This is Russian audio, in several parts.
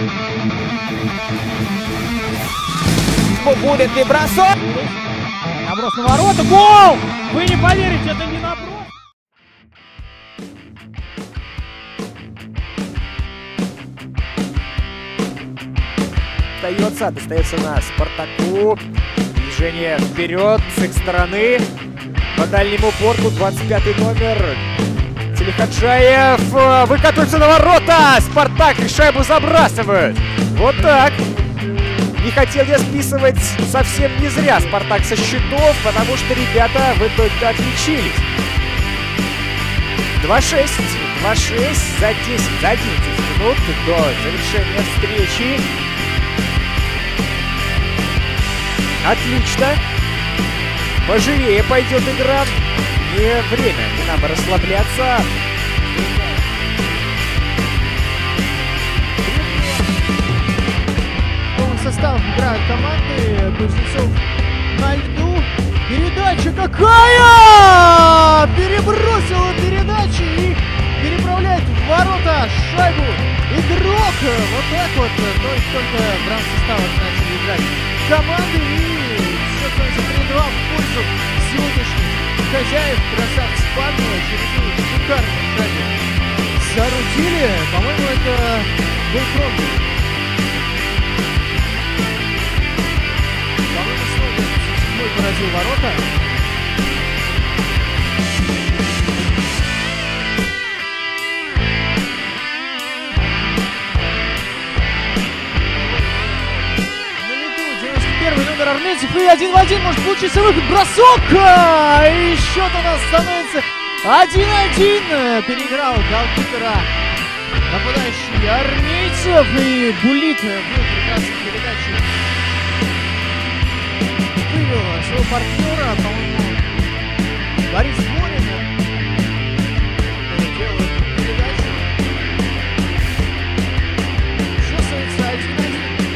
Будет ли бросок? Наброс на ворота. Гол! Вы не поверите, это не наброс. Достается на Спартаку. Движение вперед с их стороны. По дальнему борту 25 номер. Телехаджаев выкатывается на ворота. Спартак и шайбу забрасывают. Вот так. Не хотел я списывать совсем не зря Спартак со счетов, потому что ребята в итоге отличились. 2-6. 2-6 за 11 минут до завершения встречи. Отлично. Поживее пойдет игра. Не время Динамо расслабляться. Состав играют команды. Кузнецов на льду. Передача какая! Перебросила передачи и переправляет в ворота шайбу. Игрок. Вот так вот. Только в рамках состава начали играть команды. И все становится 3-2 в пользу сегодняшних хозяев. Красавцы Павлова. Чередуют шикарные шайбы. Соорудили. По-моему, это был Кромбер. Поразил ворота. На лету 91-й номер армейцев. И 1 в 1 может получиться выход. Бросок. И счет у нас становится 1-1. Переиграл голкипера нападающий армейцев. И Булит был прекрасной передачей. Своего партнера, по-моему, Борис Морин делает передачу. Еще остается 1-1.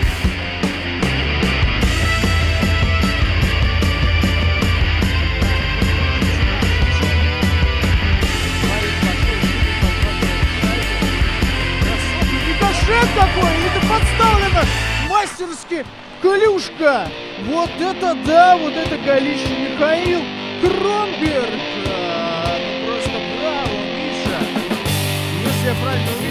Рикошет такой, это подставлено мастерски. Клюшка! Вот это да, вот это голище. Михаил Кромберг. Ну просто браво, Миша. Если я правильно